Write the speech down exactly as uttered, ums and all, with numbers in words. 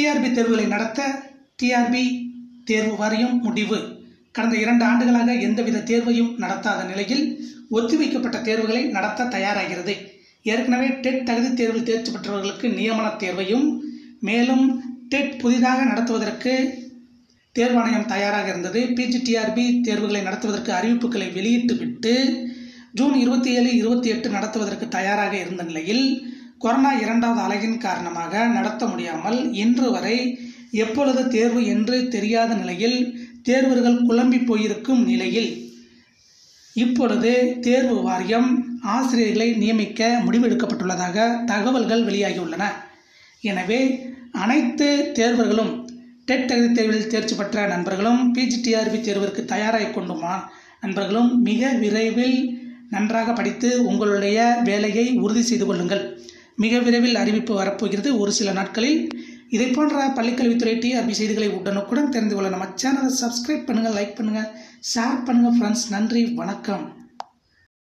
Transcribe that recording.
TRP தேர்வுகளை நடத்த TRP தேர்வு வாரியம் முடிவு. கடந்த இரண்டு ஆண்டுகளாக எந்தவித தேர்வையும் நடத்தாத நிலையில் ஒத்திவைக்கப்பட்ட தேர்வுகளை நடத்த தயாராகிறது. ஏற்கனவே டெட் தகுதி தேர்வில் தேர்ச்சி பெற்றவர்களுக்கு நியமன தேர்வையும், மேலும் டெட் புதிதாக நடத்துவதற்கு தேர்வாணையம் தயாராக இருந்தது. பிஜிடிஆர்பி தேர்வுகளை நடத்துவதற்கு அறிவிப்புகளை வெளியிட்டுவிட்டு ஜூன் இருபத்தி ஏழு இருபத்தி எட்டு நடத்துவதற்கு தயாராக இருந்த நிலையில் கொரோனா இரண்டாவது அலையின் காரணமாக நடத்த முடியாமல் இன்று வரை எப்பொழுது தேர்வு என்று தெரியாத நிலையில் தேர்வர்கள் குழம்பி போயிருக்கும் நிலையில் இப்பொழுது தேர்வு வாரியம் ஆசிரியர்களை நியமிக்க முடிவெடுக்கப்பட்டுள்ளதாக தகவல்கள் வெளியாகியுள்ளன. எனவே அனைத்து தேர்வர்களும் டெட் தகுதி தேர்வில் தேர்ச்சி பெற்ற நண்பர்களும் பிஜிடிஆர்பி தேர்விற்கு தயாராகி கொண்டுமா நண்பர்களும் மிக விரைவில் நன்றாக படித்து உங்களுடைய வேலையை உறுதி செய்து கொள்ளுங்கள். மிக விரைவில் அறிவிப்பு வரப்போகிறது ஒரு சில நாட்களில். இதை போன்ற பள்ளிக்கல்வித்துறை டிஆர்பி செய்திகளை உடனுக்குடன் தெரிந்து கொள்ள நம்ம சேனலை சப்ஸ்கிரைப் பண்ணுங்கள், லைக் பண்ணுங்கள், ஷேர் பண்ணுங்கள் ஃப்ரெண்ட்ஸ். நன்றி, வணக்கம்.